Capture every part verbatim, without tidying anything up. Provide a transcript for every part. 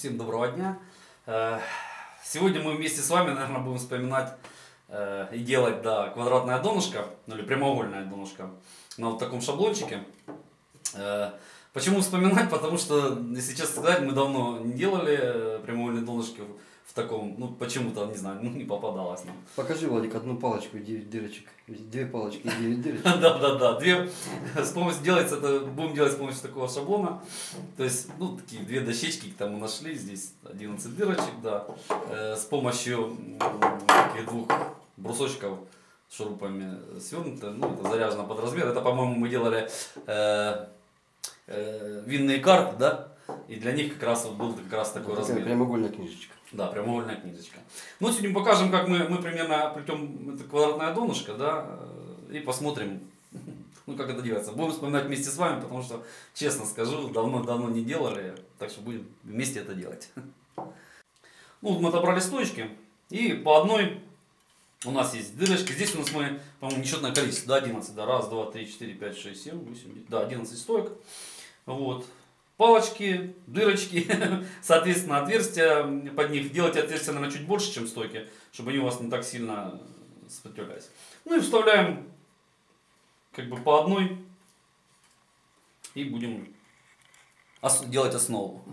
Всем доброго дня. Сегодня мы вместе с вами, наверное, будем вспоминать и делать, да, квадратное донышко, ну или прямоугольное донышко на вот таком шаблончике. Почему вспоминать? Потому что, если честно сказать, мы давно не делали прямоугольные донышки в таком, ну почему-то, не знаю, ну не попадалось нам. Покажи, Владик, одну палочку и девять дырочек. Две палочки и девять дырочек. Да, да, да. Две, с помощью делается это, будем делать с помощью такого шаблона. То есть, ну, такие две дощечки там мы нашли, здесь одиннадцать дырочек, да. Э, с помощью таких двух брусочков шурупами свернуто, ну, это заряжено под размер. Это, по-моему, мы делали э, э, винные карты, да. И для них как раз вот был как раз такой Такая размер. прямоугольная книжечка. Да, прямоугольная книжечка. Ну, сегодня покажем, как мы, мы примерно плетем это квадратное донышко, да, и посмотрим, ну, как это делается. Будем вспоминать вместе с вами, потому что, честно скажу, давно-давно не делали, так что будем вместе это делать. Ну, вот мы отобрали стоечки, и по одной у нас есть дырочки. Здесь у нас мы, по-моему, несчетное количество, да, одиннадцать, да, раз, два, три, четыре, пять, шесть, семь, восемь, да, одиннадцать стоек. Вот. Палочки, дырочки, соответственно, отверстия под них. Делать отверстия, наверное, чуть больше, чем стойки, чтобы они у вас не так сильно сопротивлялись. Ну и вставляем как бы по одной и будем делать основу.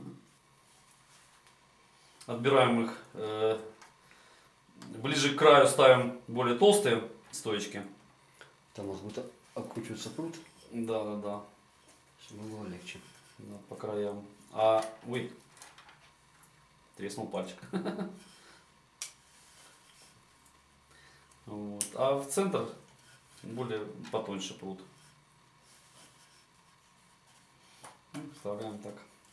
Отбираем их, э, ближе к краю ставим более толстые стоечки. Там у нас будет обкручиваться пруд. Да, да, да. Чтобы было легче. Да, по краям. А, ой, треснул пальчик. Вот. А в центр более потоньше пруд. Вставляем так.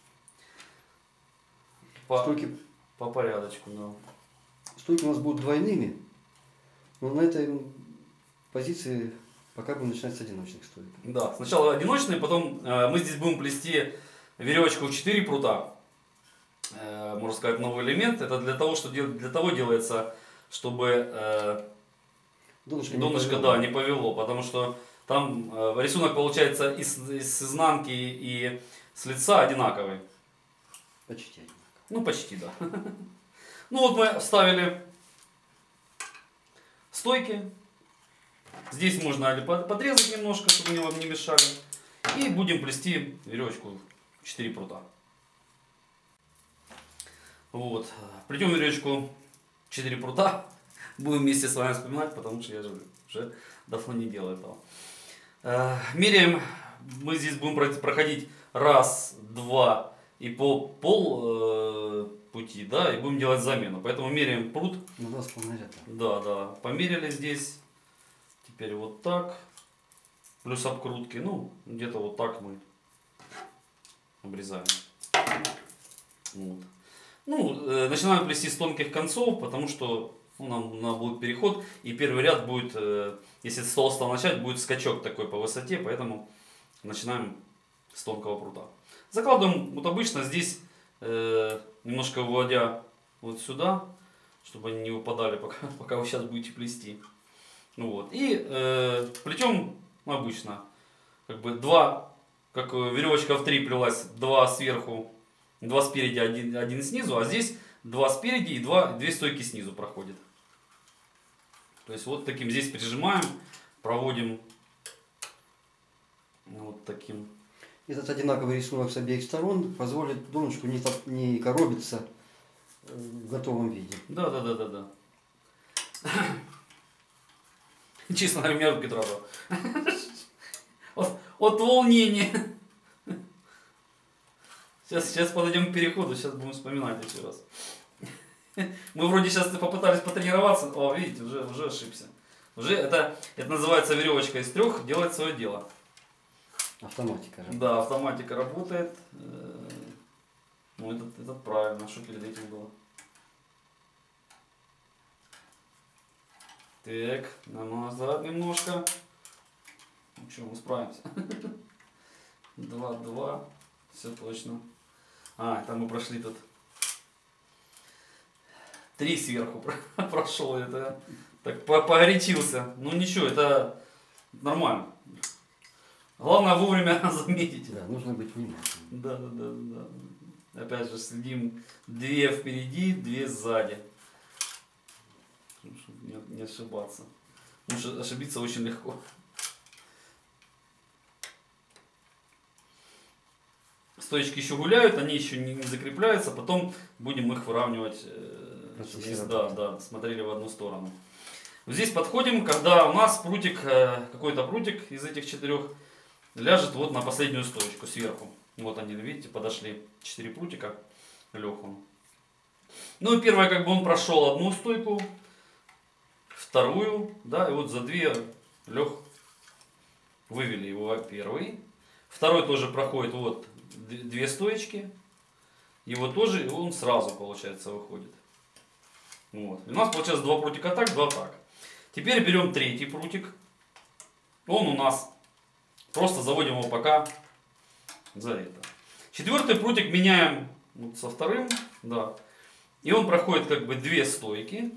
По, Стойки, по порядочку, да. стойки у нас будут двойными, но на этой позиции пока будем начинать с одиночных стоек. Да, сначала одиночные, потом э, мы здесь будем плести веревочку в четыре прута. Э, можно сказать, новый элемент. Это для того, что дел, для того делается, чтобы э, донышко, донышко, не, да, не повело, потому что там э, рисунок получается и с, и с изнанки, и с лица одинаковый. Почти одинаково. Ну, почти, да. Ну вот мы вставили стойки. Здесь можно подрезать немножко, чтобы они вам не мешали. И будем плести веревочку в четыре прута. Вот. Плетем веревочку в четыре прута. Будем вместе с вами вспоминать, потому что я же уже давно не делал этого. Меряем. Мы здесь будем проходить раз, два и по пол э, пути, да, и будем делать замену. Поэтому меряем прут. Ну, два с половиной ряда. Да, да. Померили здесь. Теперь вот так. Плюс обкрутки. Ну, где-то вот так мы обрезаем. Вот. Ну, э, начинаем плести с тонких концов, потому что ну, нам, нам будет переход. И первый ряд будет, э, если с толстого начать, будет скачок такой по высоте. Поэтому начинаем с тонкого прута. Закладываем, вот обычно здесь, э, немножко выводя вот сюда, чтобы они не выпадали, пока, пока вы сейчас будете плести. Ну вот. И э, плетем обычно, как бы два, как веревочка в три плелась, два сверху, два спереди, один, один снизу, а здесь два спереди и два, две стойки снизу проходит. То есть вот таким здесь прижимаем, проводим вот таким. Этот одинаковый рисунок с обеих сторон позволит донышку не, не коробиться в готовом виде. Да, да, да, да, да. Честно говоря, у меня руки дрожат. От, от волнения. Сейчас, сейчас подойдем к переходу, сейчас будем вспоминать еще раз. Мы вроде сейчас попытались потренироваться. О, видите, уже, уже ошибся. Уже это, это называется веревочка из трех, делает свое дело. Автоматика. Да, автоматика работает. Ну, это, это правильно, что перед этим было. Так, нам назад немножко. Ну что, мы справимся. Два, два. Все точно. А, там мы прошли тут. Три сверху прошел. Это так погорячился. Ну ничего, это нормально. Главное вовремя заметить. Да, нужно быть внимательным. Да, да, да, да. Опять же следим. Две впереди, две сзади. Чтобы не, не ошибаться. Потому что ошибиться очень легко. Стоечки еще гуляют, они еще не, не закрепляются, потом будем их выравнивать, э, чтобы не- да, да, смотрели в одну сторону. Вот здесь подходим, когда у нас прутик, э, какой-то прутик из этих четырех ляжет вот на последнюю стоечку сверху. Вот они, видите, подошли, четыре прутика, лег он. Ну и первое, как бы он прошел одну стойку, вторую, да, и вот за две лег, вывели его первый. Второй тоже проходит вот две стоечки. Его тоже, он сразу, получается, выходит. Вот. И у нас получается два прутика так, два так. Теперь берем третий прутик. Он у нас, просто заводим его пока за это. Четвертый прутик меняем вот со вторым, да. И он проходит как бы две стойки.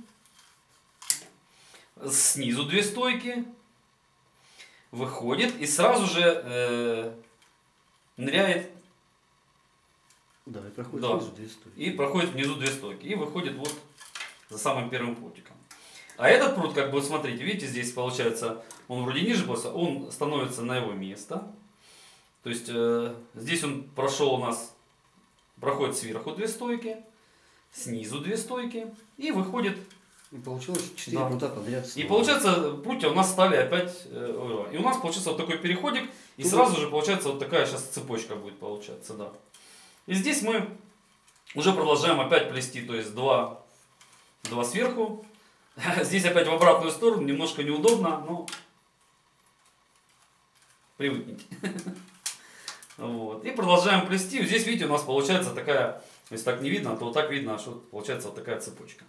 Снизу две стойки. Выходит и сразу же э, ныряет. Да, и проходит Да. снизу две стойки. И проходит внизу две стойки. И выходит вот за самым первым прутиком. А этот прут, как бы, смотрите, видите, здесь получается, он вроде ниже просто, он становится на его место. То есть, э, здесь он прошел у нас, проходит сверху две стойки, снизу две стойки и выходит. И получилось четыре Да. прута подряд. И снова. получается, прутья у нас стали опять, э, и у нас получился вот такой переходик, и Тут сразу же получается вот такая сейчас цепочка будет получаться, да. И здесь мы уже продолжаем опять плести, то есть два, два сверху. Здесь опять в обратную сторону, немножко неудобно, но привыкните. Вот. И продолжаем плести. Здесь, видите, у нас получается такая, если так не видно, то вот так видно, что получается вот такая цепочка.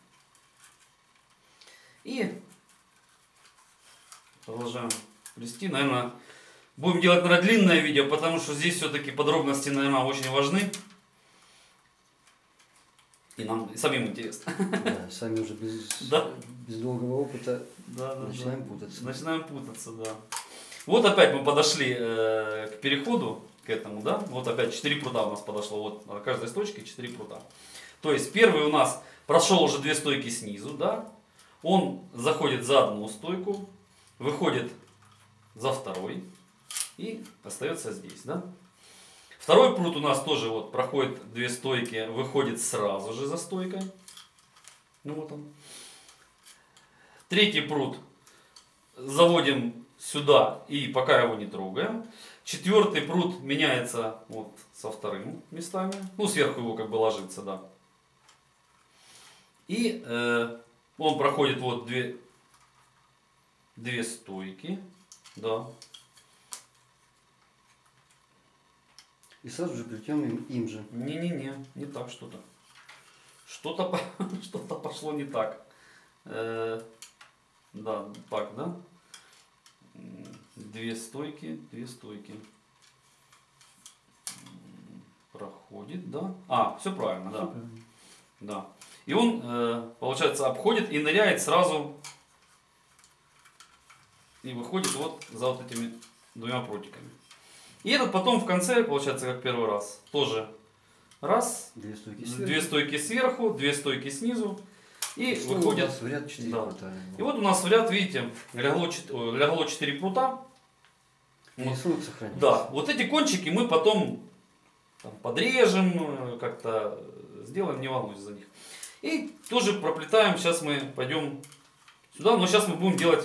И продолжаем плести. Наверное, будем делать, наверное, длинное видео, потому что здесь все-таки подробности, наверное, очень важны. И нам и самим интересно. Да, сами уже без, Да. без долгого опыта Да, да, начинаем да. путаться. Начинаем путаться, да. Вот опять мы подошли э, к переходу, к этому, да. Вот опять четыре прута у нас подошло. Вот на каждой стойке четыре прута. То есть первый у нас прошел уже две стойки снизу, да. Он заходит за одну стойку, выходит за второй и остается здесь, да. Второй прут у нас тоже вот проходит две стойки, выходит сразу же за стойкой. Ну вот он. Третий прут заводим сюда и пока его не трогаем. Четвертый прут меняется вот со вторым местами. Ну, сверху его как бы ложится, да. И э, он проходит вот две, две стойки, да. И сразу же плетем им, им же. Не-не-не, не так что-то. Что-то что-то пошло не так. Э, да, так, да? Две стойки, две стойки. Проходит, да? А, все правильно, да. Да. И он, э, получается, обходит и ныряет сразу. И выходит вот за вот этими двумя прутиками. И этот потом в конце, получается, как первый раз. Тоже раз, Две стойки сверху. две стойки сверху, две стойки снизу. И Что выходит... у нас в ряд четыре Да. прута. И вот у нас в ряд, видите, лягло, чет- ой, лягло четыре прута. И Вот. рисунок сохранится. Да, вот эти кончики мы потом там, подрежем, э, как-то сделаем, не волнуйтесь за них. И тоже проплетаем, сейчас мы пойдем сюда, но сейчас мы будем делать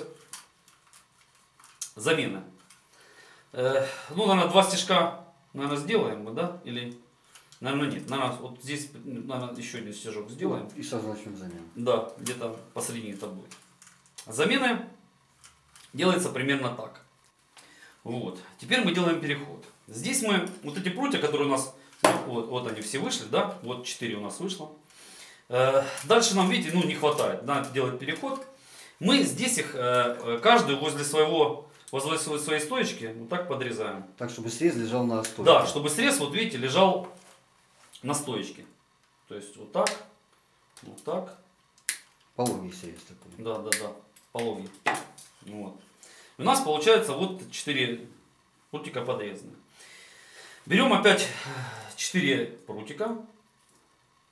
замены. Э, ну, наверное, два стежка, наверное, сделаем мы, да? Или, наверное, нет. Наверное, вот здесь, наверное, еще один стежок сделаем. И сразу начнем замену. Да, где-то посредине это будет. Замены делается примерно так. Вот. Теперь мы делаем переход. Здесь мы, вот эти прутья, которые у нас, вот, вот они все вышли, да, вот четыре у нас вышло. Э, дальше нам, видите, ну не хватает, надо делать переход. Мы здесь их, э, каждую возле своего, возле своей стоечки, вот так подрезаем. Так, чтобы срез лежал на стойке. Да, чтобы срез, вот видите, лежал на стоечке. То есть вот так, вот так. Пологий срез такой. Да, да, да, пологий. Вот. У нас получается вот четыре прутика подрезаны. Берем опять четыре прутика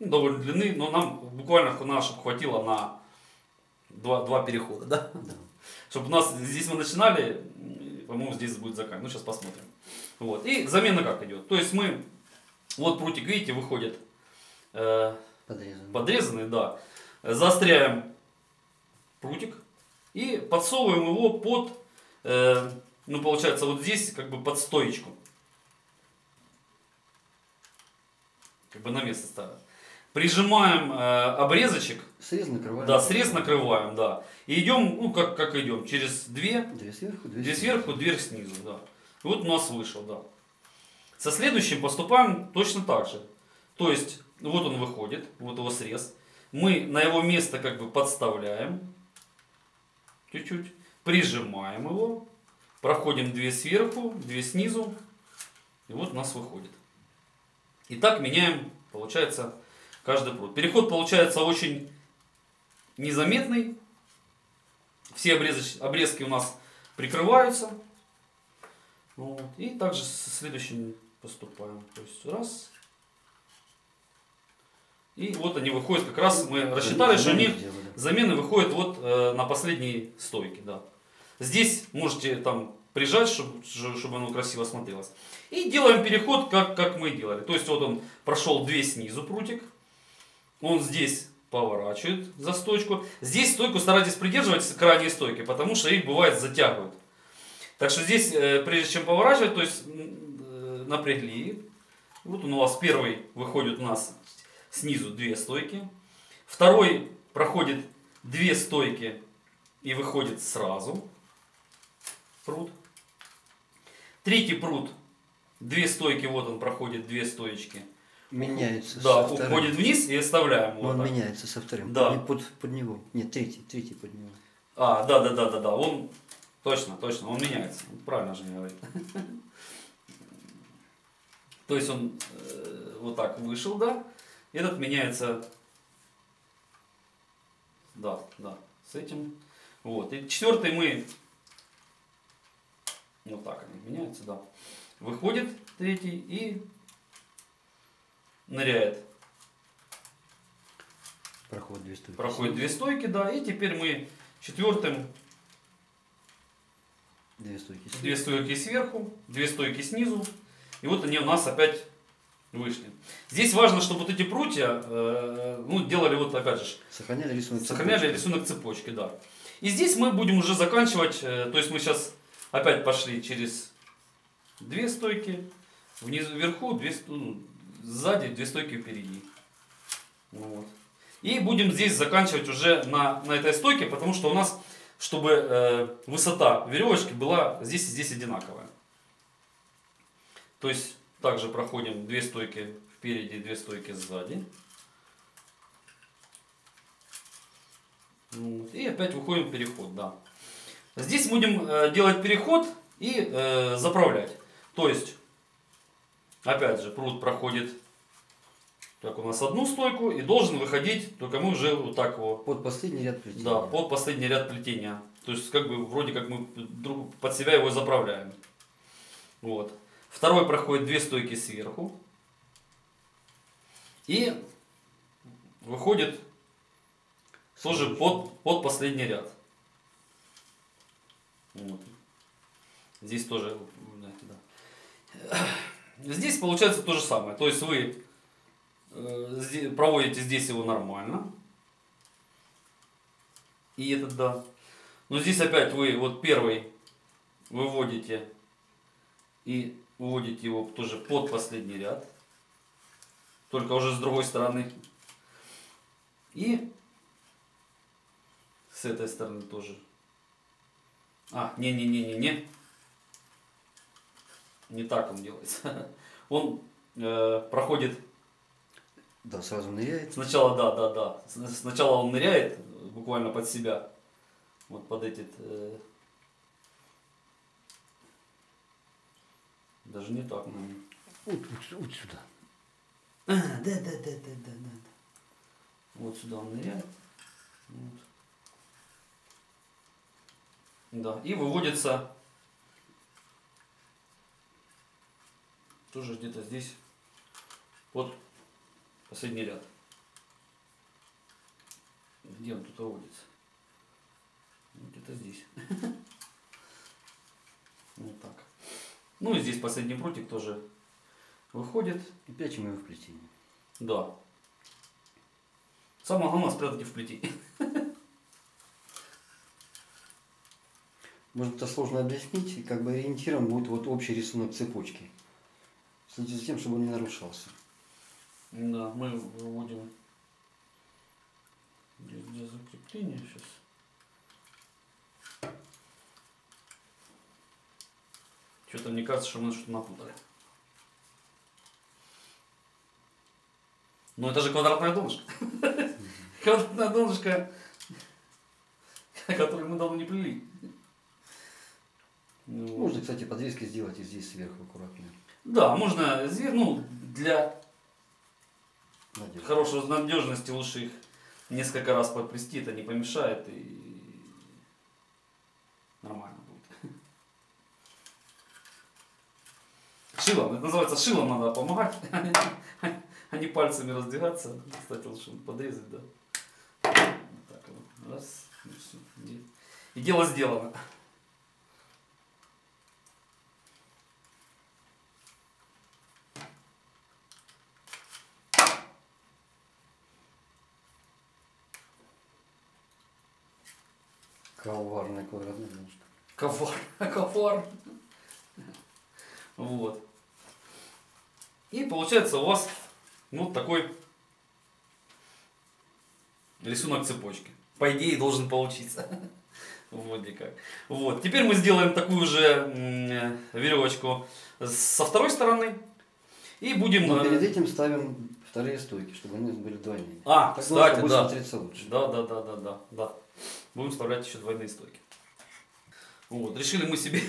ну, довольно длины, но нам буквально нас хватило на два, два перехода, да? Да. Чтобы у нас здесь мы начинали, по-моему, здесь будет заканчивать. Ну, сейчас посмотрим. Вот. И замена как идет? То есть мы, вот прутик, видите, выходит э, Подрезанный. подрезанный, да. Заостряем прутик и подсовываем его под, э, ну, получается, вот здесь как бы под стоечку. Как бы на место ставим. Прижимаем э, обрезочек. Срез накрываем. Да, срез накрываем, да. И идем, ну как, как идем, через две, Две сверху, две, две снизу. сверху, дверь снизу, да. И вот у нас вышел, да. Со следующим поступаем точно так же. То есть, вот он выходит, вот его срез. Мы на его место как бы подставляем, чуть-чуть, прижимаем его, проходим две сверху, две снизу, и вот у нас выходит. И так меняем, получается, каждый прут. Переход получается очень незаметный. Все обрезоч... обрезки у нас прикрываются. Вот. И также с следующим поступаем. То есть раз. И вот они выходят, как раз мы рассчитали, что они замены выходят вот э, на последней стойке. Да. Здесь можете там прижать, чтобы, чтобы оно красиво смотрелось. И делаем переход, как, как мы делали. То есть вот он прошел две снизу прутик. Он здесь поворачивает за стойку. Здесь стойку старайтесь придерживать с крайней стойки, потому что их бывает затягивают. Так что здесь, прежде чем поворачивать, то есть напрягли. Вот он у вас первый выходит у нас снизу две стойки. Второй проходит две стойки и выходит сразу прут. Третий прут, две стойки, вот он проходит две стоечки. Меняется. Да, уходит вниз и оставляем его. Он так. меняется со вторым. Да. Под, под него. Нет, третий, третий под него. А, да, да, да, да, да. Он точно, точно, он меняется. Правильно же говорит. То есть он э, вот так вышел, да. Этот меняется. Да, да, с этим. Вот. И четвертый мы. Вот так они меняются, да. Выходит третий и ныряет. Проходит две стойки. Проходит две стойки, да. И теперь мы четвертым Две стойки сверху. Две стойки сверху, две стойки снизу. И вот они у нас опять вышли. Здесь важно, чтобы вот эти прутья, э, ну, делали вот опять же. Сохраняли рисунок Сохраняли цепочки. рисунок цепочки, да. И здесь мы будем уже заканчивать, э, то есть мы сейчас опять пошли через две стойки, внизу, вверху, две, ну, сзади, две стойки впереди. Вот. И будем здесь заканчивать уже на, на этой стойке, потому что у нас, чтобы э, высота веревочки была здесь и здесь одинаковая. То есть также проходим две стойки впереди, две стойки сзади. Вот. И опять выходим в переход, да. Здесь будем э, делать переход и э, заправлять. То есть, опять же, прут проходит так у нас одну стойку и должен выходить, только мы уже вот так его. Под последний ряд плетения. Да, под последний ряд плетения. То есть, как бы, вроде как мы друг, под себя его заправляем. Вот. Второй проходит две стойки сверху. И выходит тоже под, под последний ряд. Вот. Здесь тоже. Да. Здесь получается то же самое. То есть вы э, проводите здесь его нормально. И этот, да. Но здесь опять вы вот первый выводите и выводите его тоже под последний ряд. Только уже с другой стороны. И с этой стороны тоже. А, не-не-не-не-не. Не так он делается. Он э, проходит. Да, сразу ныряет. Сначала, да, да, да. Сначала он ныряет буквально под себя. Вот под этот. Э, даже не так, наверное. Вот, вот, вот сюда. А, да, да, да, да, да, да. Вот сюда он ныряет. Вот. Да, и выводится тоже где-то здесь под последний ряд. Где он тут водится? Где-то здесь. Вот так. Ну и здесь последний прутик тоже выходит. И прячем его в плетение. Да. Самое главное спрятать в плетение. Может, это сложно объяснить, и как бы ориентиром будет вот общий рисунок цепочки. Следите за тем, чтобы он не нарушался. Да, мы выводим для закрепления сейчас. Что-то мне кажется, что мы что-то напутали. Но это же квадратная донышко. Квадратная донышко, которую мы давно не плели. Ну, можно, кстати, подвески сделать и здесь сверху аккуратно. Да, можно здесь, ну, для Надежда. хорошей надежности лучше их несколько раз подплести, это не помешает и нормально будет. Шилом, это называется шилом надо помогать, а не пальцами раздвигаться. Кстати, лучше подрезать, да. Вот так вот. Раз, и все. И дело сделано. Коварная квадратная донышко. Ковар, ковар. Вот. И получается у вас вот такой рисунок цепочки. По идее должен получиться. Вот и как. Вот. Теперь мы сделаем такую же веревочку со второй стороны. И будем... Но перед этим ставим вторые стойки, чтобы они были двойные. А, так кстати, будет да. смотреться лучше. Да, да, да, да, да, да. Будем вставлять еще двойные стойки. Вот. Решили мы себе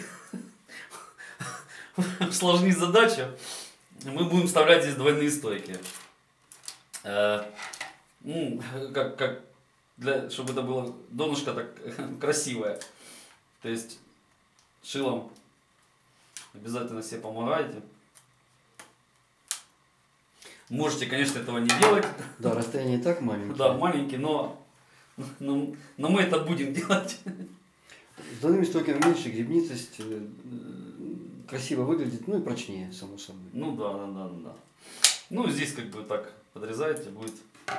усложнить задачу. Мы будем вставлять здесь двойные стойки. Э, ну, как, как для, чтобы это было донышко так красивое. То есть шилом обязательно себе помогаете. Можете, конечно, этого не делать. Да, расстояние и так маленькое. Да, маленький, но, но, но мы это будем делать. С двойными стойками меньше гребнитость, э, красиво выглядит, ну и прочнее, само собой. Ну да, да, да, да. Ну здесь как бы так подрезаете, будет.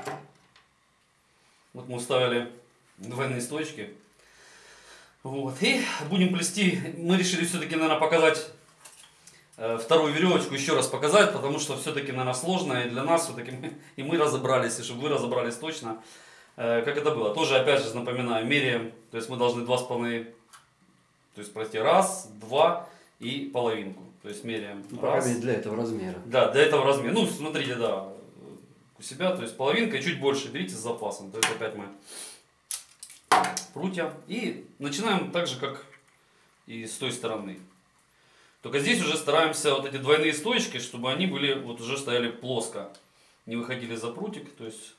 Вот мы уставили двойные стойки. Вот. И будем плести. Мы решили все-таки, наверное, показать э, вторую веревочку, еще раз показать, потому что все-таки, наверное, сложно и для нас все-таки мы, и мы разобрались, и чтобы вы разобрались точно, э, как это было. Тоже, опять же, напоминаю, меряем, то есть мы должны два с половиной, то есть пройти раз, два и половинку. То есть меряем. Ну, Раз. пока для этого размера. Да, для этого размера. Ну, смотрите, да, у себя, то есть половинка и чуть больше берите с запасом. То есть опять мы прутья. И начинаем так же, как и с той стороны. Только здесь уже стараемся вот эти двойные стоечки, чтобы они были, вот уже стояли плоско. Не выходили за прутик. То есть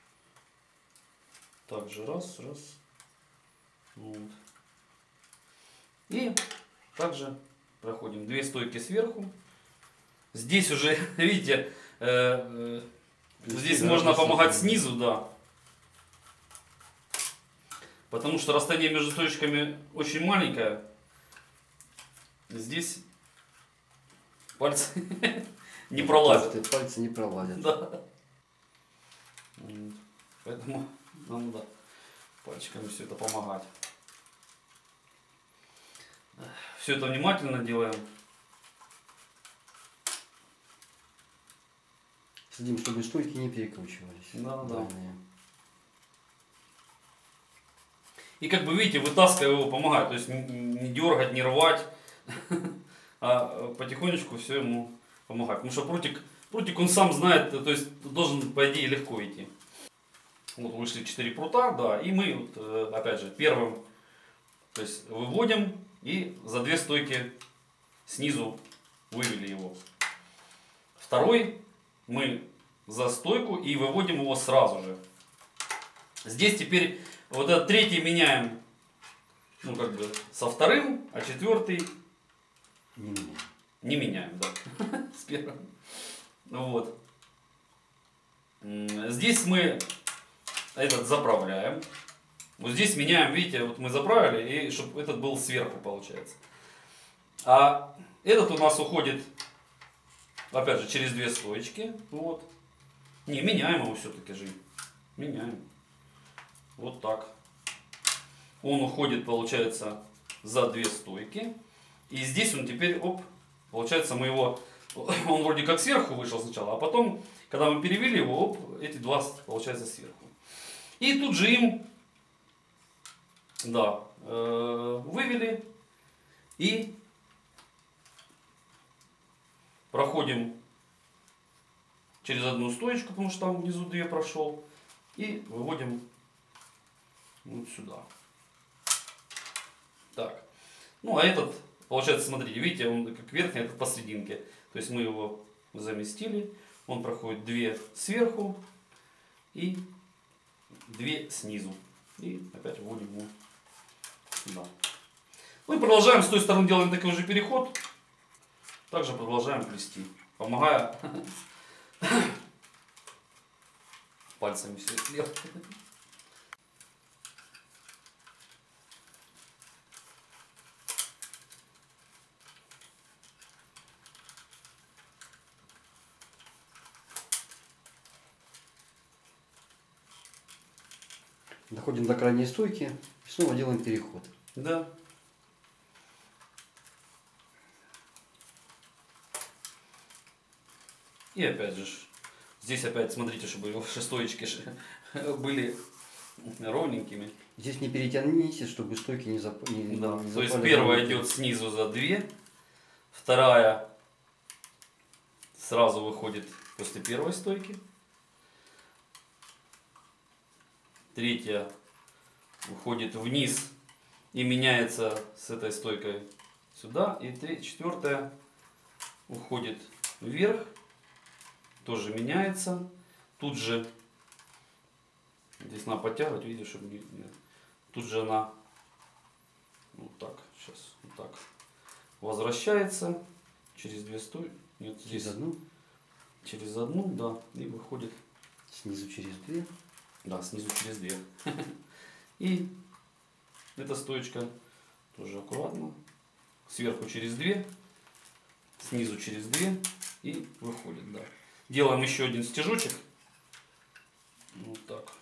так же раз, раз. Вот. И также проходим две стойки сверху. Здесь уже, видите, э, э, здесь да, можно помогать действительно. снизу, да. Потому что расстояние между стоечками очень маленькое. Здесь пальцы не пролазят. Пальцы не пролазят. Да. Поэтому нам надо пальчиками все это помогать. Все это внимательно делаем. Следим, чтобы стойки не перекручивались. Да, да. Двойные. И как бы видите, вытаскивая его помогает. То есть не дергать, не рвать, а потихонечку все ему помогать. Потому что прутик, прутик он сам знает, то есть должен по идее легко идти. Вот вышли четыре прута, да, и мы вот, опять же первым, то есть выводим и за две стойки снизу вывели его. Второй мы за стойку и выводим его сразу же. Здесь теперь вот этот третий меняем, ну как бы со вторым, а четвертый Не меняем. не меняем, да, с первым. Вот. Здесь мы этот заправляем. Вот здесь меняем, видите, вот мы заправили, и чтобы этот был сверху, получается. А этот у нас уходит, опять же, через две стоечки. Вот. Не, меняем его все-таки же. Меняем. Вот так. Он уходит, получается, за две стойки. И здесь он теперь, оп, получается, мы его, он вроде как сверху вышел сначала, а потом, когда мы перевели его, оп, эти два, получается, сверху. И тут же им, да, э, вывели и проходим через одну стоечку, потому что там внизу две прошел, и выводим вот сюда. Так, ну а этот, получается, смотрите, видите, он как верхний, этот посерединке. То есть мы его заместили, он проходит две сверху и две снизу. И опять вводим его сюда. Ну и продолжаем, с той стороны делаем такой же переход. Также продолжаем плести, помогая пальцами все это делать. Доходим до крайней стойки и снова делаем переход. Да. И опять же, здесь опять смотрите, чтобы шестоечки были ровненькими. Здесь не перетяните, чтобы стойки не, зап... не, да. не То есть первая идет снизу за две, вторая сразу выходит после первой стойки, третья уходит вниз и меняется с этой стойкой сюда, и три, четвертая уходит вверх, тоже меняется. Тут же здесь надо подтягивать, видите, чтобы не, не, тут же она вот так, сейчас вот так возвращается через две стойки, нет, здесь через одну, через одну, да, и выходит снизу через две. Да, снизу через две. И эта стоечка тоже аккуратно. Сверху через две, снизу через две и выходит, да. Делаем еще один стежочек. Вот так.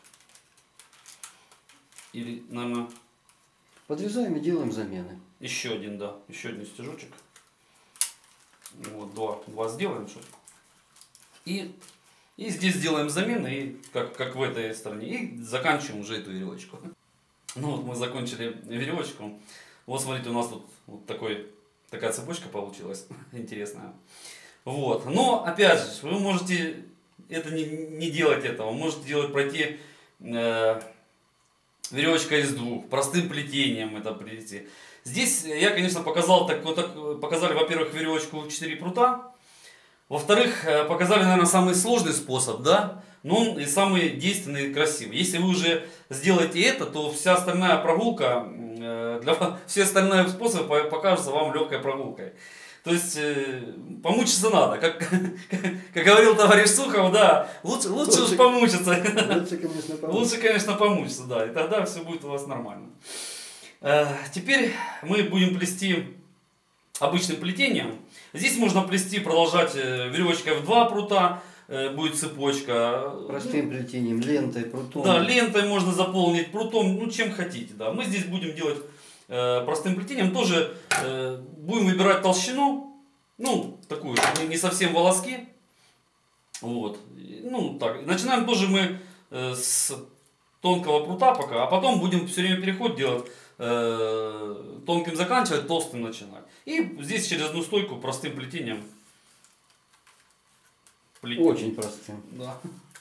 Или, наверное... Подрезаем и делаем замены. Еще один, да. Еще один стежочек. Вот, два, два сделаем, что И... И здесь сделаем замены, и как, как в этой стороне, и заканчиваем уже эту веревочку. Ну вот мы закончили веревочку. Вот смотрите, у нас тут вот такой, такая цепочка получилась, интересная. Вот, но опять же, вы можете это не, не делать этого, можете делать, пройти э, веревочка из двух, простым плетением это плести. Здесь я, конечно, показал, так, вот так, показали, во-первых, веревочку четыре прута. Во-вторых, показали, наверное, самый сложный способ, да, но он и самый действенный и красивый. Если вы уже сделаете это, то вся остальная прогулка, для, все остальные способы покажутся вам легкой прогулкой. То есть, помучиться надо, как, как, как говорил товарищ Сухов, да, лучше, лучше, лучше уж помучиться. Лучше, конечно, помучиться. Лучше, конечно, помучиться, да, и тогда все будет у вас нормально. Теперь мы будем плести обычным плетением. Здесь можно плести, продолжать веревочкой в два прута, будет цепочка. Простым плетением, лентой, прутом. Да, лентой можно заполнить, прутом, ну чем хотите. Да. Мы здесь будем делать э, простым плетением, тоже э, будем выбирать толщину, ну такую, не, не совсем волоски. Вот, ну так, начинаем тоже мы э, с тонкого прута пока, а потом будем все время переход делать. Тонким заканчивать, толстым начинать. И здесь через одну стойку простым плетением. Плетение. Очень простым. Да.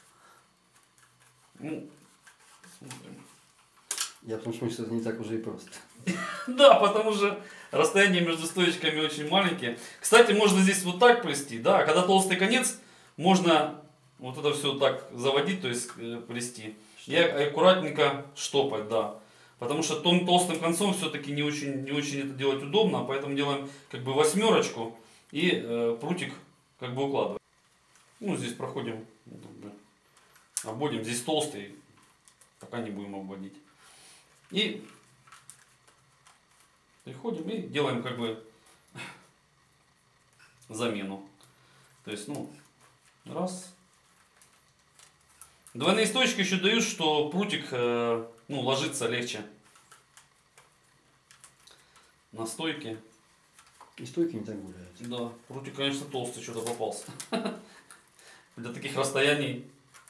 Ну, смотрим. Я потому что это не так уже и просто. Да, потому что расстояние между стоечками очень маленькие. Кстати, можно здесь вот так плести, да, когда толстый конец, можно вот это все так заводить, то есть плести. И аккуратненько штопать, да. Потому что тон, толстым концом все-таки не очень, не очень это делать удобно, поэтому делаем как бы восьмерочку и э, прутик как бы укладываем. Ну, здесь проходим, обводим, здесь толстый, пока не будем обводить. И приходим и делаем как бы замену. То есть, ну, раз. Двойные стоечки еще дают, что прутик, э, ну, ложится легче на стойке. И стойки не так гуляют. Да, прутик, конечно, толстый, что-то попался. Для таких расстояний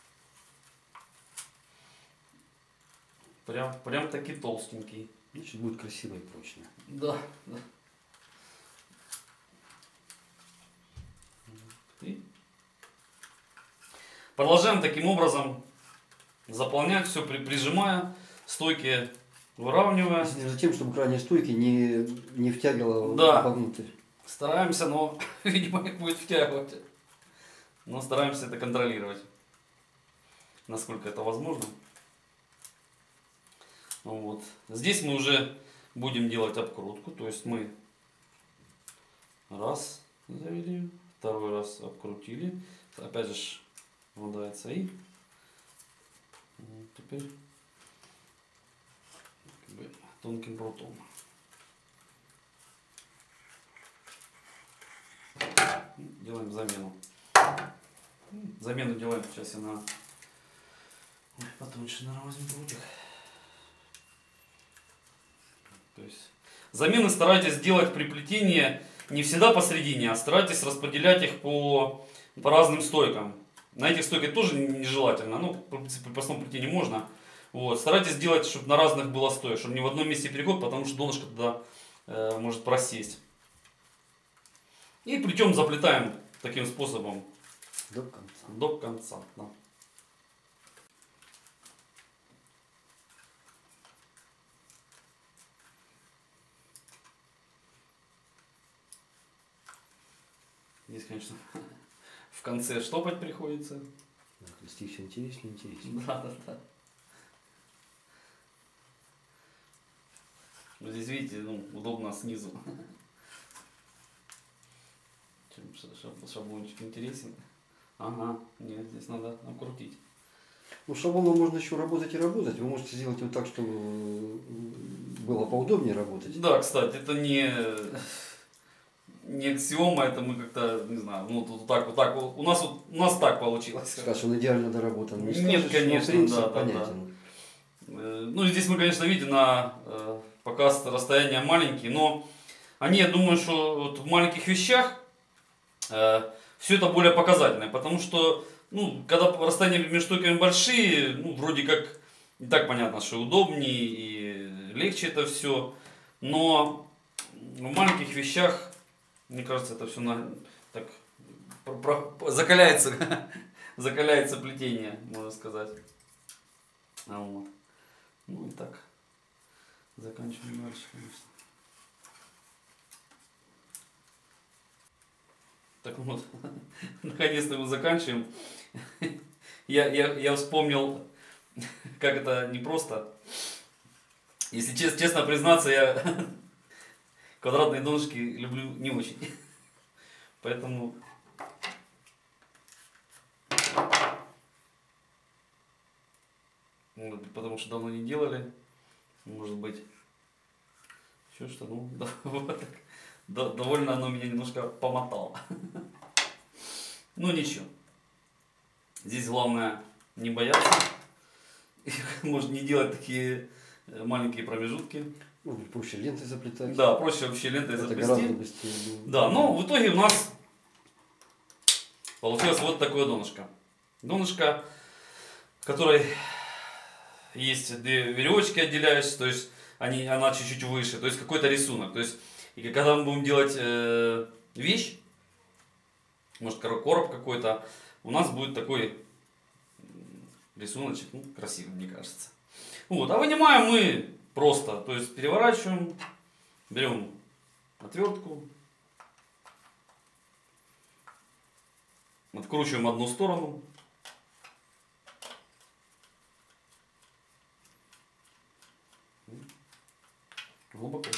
прям, прям таки толстенький. Значит, будет красиво и прочно. Да, да. И продолжаем таким образом заполнять все, при, прижимая стойки, выравнивая. За тем, чтобы крайние стойки не, не втягивало Да. вовнутрь. Стараемся, но, видимо, их будет втягивать. Но стараемся это контролировать, насколько это возможно. Вот. Здесь мы уже будем делать обкрутку, то есть мы раз завели, второй раз обкрутили, опять же вкладывается и вот теперь как бы тонким прутом. Делаем замену. Замену делаем сейчас я на потоньше, наверное, возьму прутик. То есть замены старайтесь делать при плетении не всегда посередине, а старайтесь распределять их по, по разным стойкам. На этих стойках тоже нежелательно, ну, в принципе, при простом плетении можно. Вот. Старайтесь делать, чтобы на разных было стоек, чтобы не в одном месте переход, потому что донышко тогда э, может просесть. И плетем, заплетаем таким способом до конца. До конца, да. Здесь, конечно, в конце штопать приходится. Да, плести все интереснее, интереснее. Да, да, да. Вот здесь, видите, ну, удобно снизу. Чем шаблончик интересен. Ага, нет, здесь надо обкрутить. Ну, шаблоном можно еще работать и работать. Вы можете сделать вот так, чтобы было поудобнее работать. Да, кстати, это не, не аксиома, это мы как-то, не знаю, ну вот так, вот так, у нас, вот, у нас так получилось. Скажешь, он идеально доработан. Не Нет, скажешь, конечно, принцип да, да, понятен. да. Ну, здесь мы, конечно, видим на э, пока расстояния маленькие, но они, я думаю, что вот в маленьких вещах э, все это более показательное, потому что, ну, когда расстояния между стойками большие, ну, вроде как не так понятно, что удобнее и легче это все, но в маленьких вещах, мне кажется, это все на, так про, про, закаляется, закаляется плетение, можно сказать. А вот. Ну и так, заканчиваем дальше, конечно. Так вот, наконец-то мы заканчиваем. Я, я, я вспомнил, как это непросто. Если чест, честно признаться, я квадратные донышки люблю не очень. Поэтому может быть, потому что давно не делали. Может быть, еще что, ну, да, вот так. Довольно оно меня немножко помотало. Ну ничего. Здесь главное не бояться. Может не делать такие маленькие промежутки. Может быть, проще лентой заплетать. Да, проще вообще лентой Это заплести. гораздо быстрее. Да, но в итоге у нас получилось вот такое донышко. Донышко, в которой есть две веревочки отделяющиеся, то есть они, она чуть-чуть выше, то есть какой-то рисунок. То есть, и когда мы будем делать э, вещь, может короб какой-то, у нас будет такой рисуночек, ну, красивый, мне кажется. Вот, а вынимаем мы просто, то есть переворачиваем, берем отвертку, откручиваем одну сторону. Глубоко.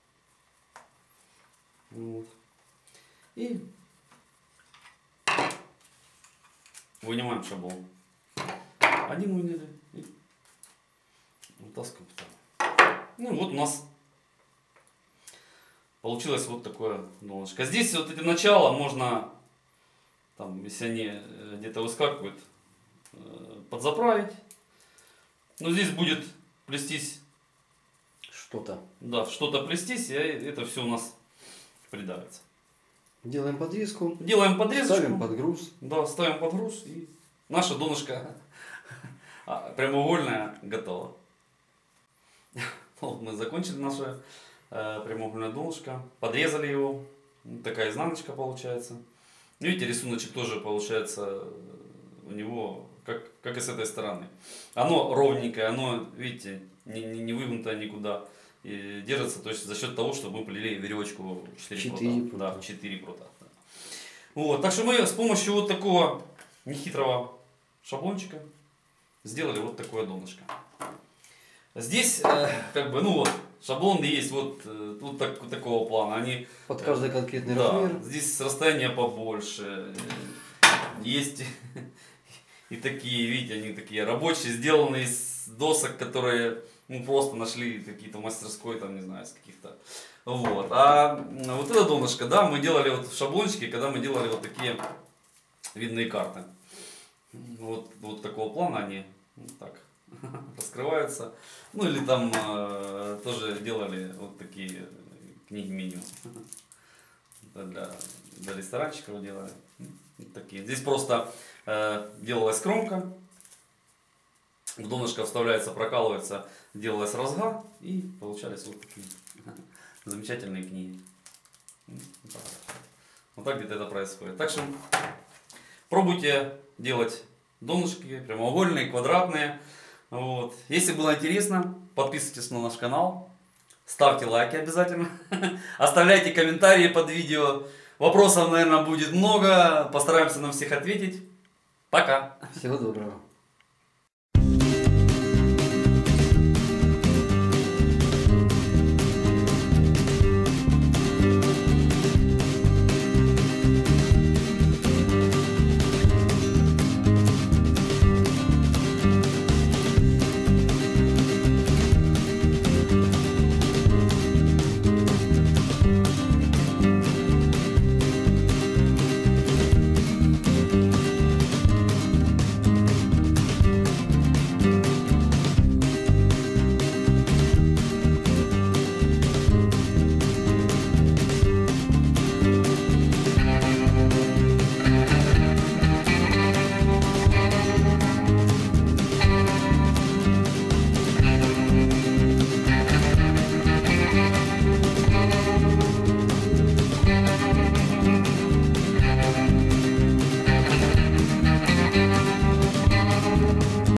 Вот. И вынимаем шаблон. Один выняли и вытаскиваем второй. Ну вот у нас получилось вот такое донышко. Здесь вот эти начала можно, там, если они где-то выскакивают, подзаправить. Но здесь будет плестись что-то. Да, что-то плестись, и это все у нас придавится. Делаем подрезку. Делаем подрезку. Ставим под груз. Да, ставим под груз, и наша донышко прямоугольная готова. Вот мы закончили наше э, прямоугольное донышко, подрезали его. Вот такая изнаночка получается. Видите, рисуночек тоже получается у него, как, как и с этой стороны. Оно ровненькое, оно, видите, не, не, не выгнуто никуда. И держится, то есть за счет того, что мы плели веревочку четыре прута. Да, четыре прута. Вот, так что мы с помощью вот такого нехитрого шаблончика сделали вот такое донышко. Здесь, э, как бы, ну вот, шаблоны есть вот, э, вот, так, вот такого плана. Они, под каждый конкретный да, размер. Здесь расстояние побольше. Есть и такие, видите, они такие рабочие, сделанные из досок, которые мы просто нашли какие-то в мастерской, там, не знаю, с каких-то. Вот. А вот это донышко, да, мы делали вот в шаблончике, когда мы делали вот такие видные карты. Вот, вот такого плана они вот так раскрываются. Ну или там э, тоже делали вот такие книги меню. Для, для ресторанчиков делали. Вот такие. Здесь просто э, делалась кромка. В донышко вставляется, прокалывается, делалась розга, и получались вот такие замечательные книги. Вот так где-то это происходит. Так что пробуйте делать донышки прямоугольные, квадратные. Вот. Если было интересно, подписывайтесь на наш канал, ставьте лайки обязательно, оставляйте комментарии под видео. Вопросов, наверное, будет много, постараемся на всех ответить. Пока! Всего доброго!